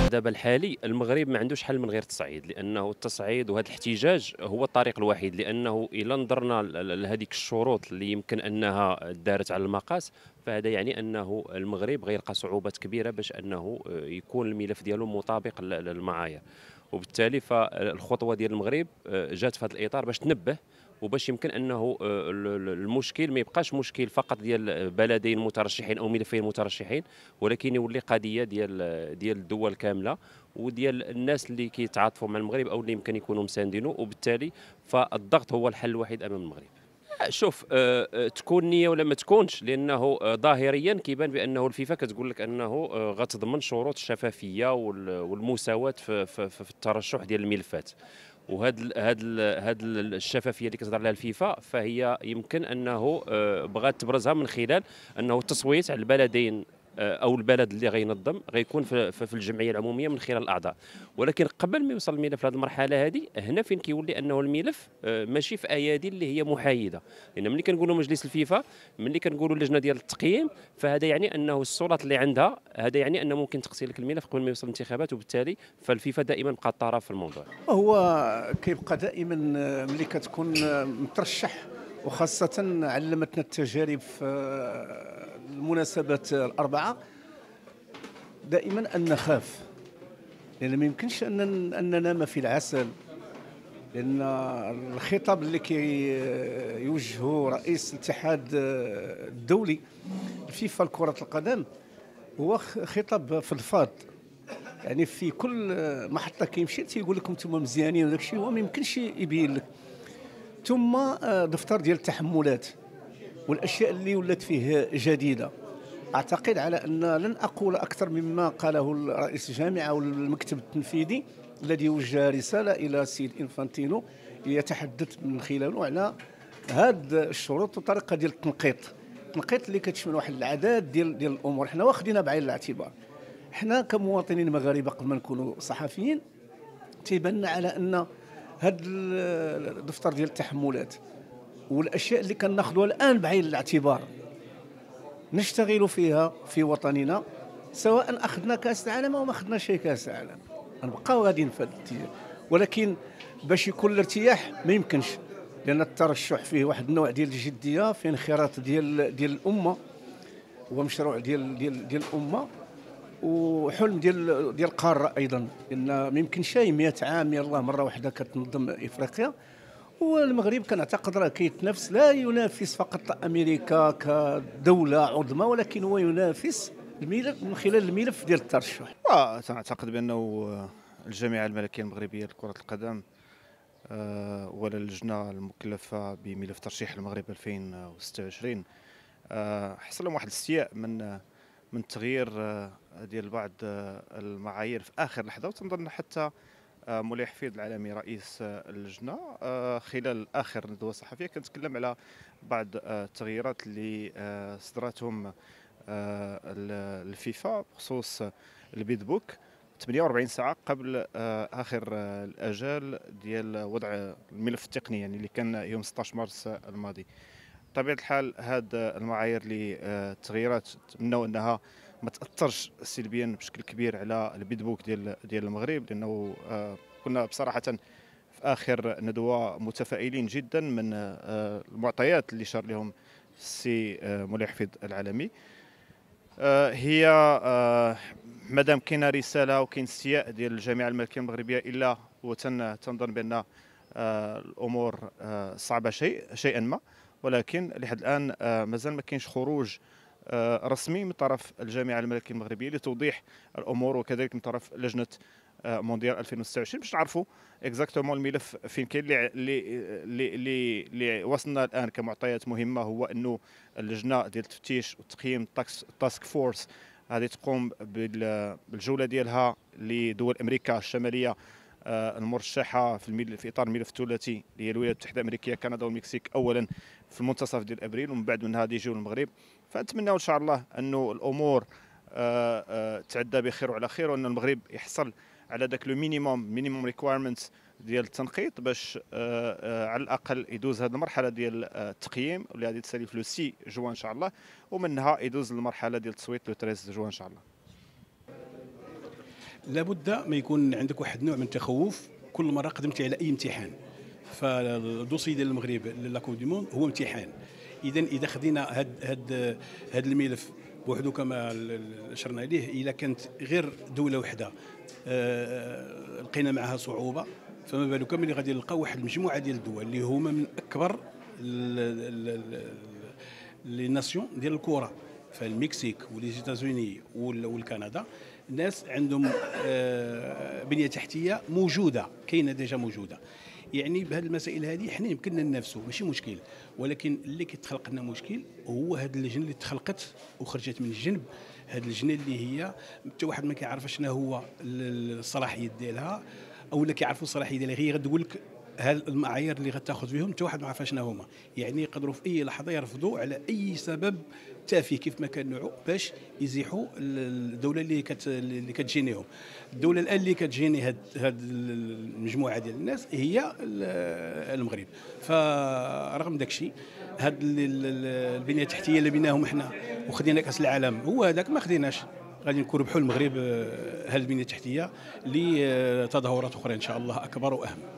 دابا الحالي المغرب ما عندوش حل من غير التصعيد، لأنه التصعيد وهذا الاحتجاج هو الطريق الوحيد، لأنه إلا نظرنا لهذيك الشروط اللي يمكن أنها دارت على المقاس، فهذا يعني أنه المغرب غيلقى صعوبات كبيرة باش أنه يكون الملف ديالو مطابق للمعايير، وبالتالي فالخطوة ديال المغرب جات في هذا الإطار باش تنبه وباش يمكن انه المشكل ما يبقاش مشكل فقط ديال بلدين مترشحين او ملفين مترشحين، ولكن يولي قضيه ديال الدول كامله وديال الناس اللي كيتعاطفوا مع المغرب او اللي يمكن يكونوا مساندينه، وبالتالي فالضغط هو الحل الوحيد امام المغرب. شوف تكون نية ولا ما تكونش، لأنه ظاهريًا كيبان بأنه الفيفا كتقول لك أنه غتضمن شروط الشفافية والمساواة في الترشح ديال الملفات. هاد الشفافية اللي كتهضر عليها الفيفا فهي يمكن أنه بغات تبرزها من خلال أنه التصويت على البلدين او البلد اللي غينظم غيكون في الجمعيه العموميه من خلال الاعضاء، ولكن قبل ما يوصل الملف لهذه المرحله هذه هنا فين كيولي انه الملف ماشي في ايادي اللي هي محايده، لان ملي كنقولوا مجلس الفيفا، ملي كنقولوا اللجنه ديال التقييم، فهذا يعني انه السلطات اللي عندها هذا يعني انه ممكن تغسيل لك الملف قبل ما يوصل الانتخابات، وبالتالي فالفيفا دائما بقى الطرف في الموضوع. هو كيبقى دائما ملي كتكون مترشح، وخاصة علمتنا التجارب في المناسبات الأربعة دائما أن نخاف، لأن ما يمكنش أن ننام في العسل، لأن الخطاب اللي كيوجهه رئيس الاتحاد الدولي الفيفا لكرة القدم هو خطاب فضفاض. يعني في كل محطة كيمشي تيقول لكم انتم مزيانين وداك الشيء، هو ما يمكنش يبين لك. ثم دفتر ديال التحملات والاشياء اللي ولات فيه جديده، اعتقد على ان لن اقول اكثر مما قاله رئيس الجامعه والمكتب التنفيذي الذي وجه رساله الى السيد انفانتينو يتحدث من خلاله على هاد الشروط وطريقه ديال التنقيط اللي كتشمل واحد العدد ديال الامور حنا واخدينها بعين الاعتبار. حنا كمواطنين مغاربه قبل ما نكونوا صحفيين تيبان لنا على ان هاد الدفتر ديال التحملات والاشياء اللي كناخذوها الان بعين الاعتبار نشتغل فيها في وطننا، سواء اخذنا كاس العالم او ما اخذناش شي كاس العالم غنبقاو غاديين في هذا الاتجاه. ولكن باش يكون الارتياح ما يمكنش، لان الترشح فيه واحد النوع ديال الجديه، فيه انخراط ديال الامه ومشروع ديال الامه وحلم ديال القاره ايضا، لان ما يمكنش 100 عام يلاه مره واحده كتنظم افريقيا. والمغرب كنعتقد راه كيتنافس، لا ينافس فقط امريكا كدوله عظمى، ولكن هو ينافس الملف من خلال الملف ديال الترشح. سنعتقد بأنه الجامعة الملكية المغربية لكرة القدم ولا اللجنة المكلفة بملف ترشيح المغرب 2026 حصل لهم واحد الاستياء من التغيير ديال بعض المعايير في آخر لحظة، وتنظن حتى مولاي حفيظ العالمي رئيس اللجنة خلال آخر ندوة صحفية كان تكلم على بعض التغييرات اللي صدرتهم الفيفا بخصوص البيد بوك 48 ساعة قبل آخر الأجال ديال وضع الملف التقني، يعني اللي كان يوم 16 مارس الماضي. بطبيعة الحال هاد المعايير اللي التغييرات نتمنوا أنها ما تأثرش سلبيا بشكل كبير على البيد بوك ديال المغرب، لأنه كنا بصراحة في آخر ندوة متفائلين جدا من المعطيات اللي شار لهم السي مولاي حفيظ العالمي. هي مادام كاينه رساله وكاين استياء ديال الجامعه الملكيه المغربيه، الا وتنظن بان الامور صعبه شيئا ما، ولكن لحد الان مازال ما كاينش خروج رسمي من طرف الجامعه الملكيه المغربيه لتوضيح الامور، وكذلك من طرف لجنه مونديال 2026 باش نعرفوا اكزاكتومون الملف فين كاين. اللي وصلنا الان كمعطيات مهمه هو انه اللجنه ديال التفتيش والتقييم تاسك فورس هذه تقوم بالجوله ديالها لدول امريكا الشماليه المرشحه في اطار الملف الثلاثي اللي هي الولايات المتحده الامريكيه، كندا والمكسيك اولا في المنتصف ديال ابريل، ومن بعد من هذه يجيو المغرب. فنتمنى ان شاء الله انه الامور تعدى بخير وعلى خير، وان المغرب يحصل على ذاك لو مينيموم ريكوايرمنتس ديال التنقيط باش على الاقل يدوز هذه المرحله ديال التقييم اللي غادي تسالي في لو 6 جوان ان شاء الله، ومنها يدوز المرحله ديال التصويت لو 13 جوان ان شاء الله. لابد ما يكون عندك واحد النوع من التخوف كل مره قدمتي على اي امتحان. فالدوسي ديال المغرب لاكوب دي موند هو امتحان. اذا خدينا هاد الملف بوحدو كما اشرنا اليه، الا كانت غير دوله وحده لقينا معها صعوبه، فما بالك ملي غادي نلقاو واحد المجموعه ديال الدول اللي هما من اكبر لي ناسيون ديال الكره، فالمكسيك ولي زيتازوني والكندا، الناس عندهم بنيه تحتيه موجوده، كاينه ديجا موجوده. يعني بهذه المسائل هذه حنا يمكننا ننافسوا ماشي مشكل، ولكن اللي كيتخلق لنا مشكل هو هذه اللجنه اللي تخلقت وخرجت من الجنب، هذه اللجنه اللي هي حتى واحد ما كيعرف شنو هو الصلاحيات ديالها، او اللي كيعرفوا الصلاحيه ديالها هي غتقول لك المعايير اللي غتاخذ بهم حتى واحد ما عرف شنو هما. يعني يقدروا في اي لحظه يرفضوا على اي سبب تافه كيف ما كان نوعه باش يزيحوا الدوله اللي كتجينيهم. الدوله الان اللي كتجيني هاد المجموعه ديال الناس هي المغرب. فرغم داك الشيء هاد البنيه التحتيه اللي بناهم احنا وخدينا كاس العالم هو هذاك ما خديناش، غادي نربحوا المغرب هاد البنيه التحتيه لتظاهرات اخرى ان شاء الله اكبر واهم.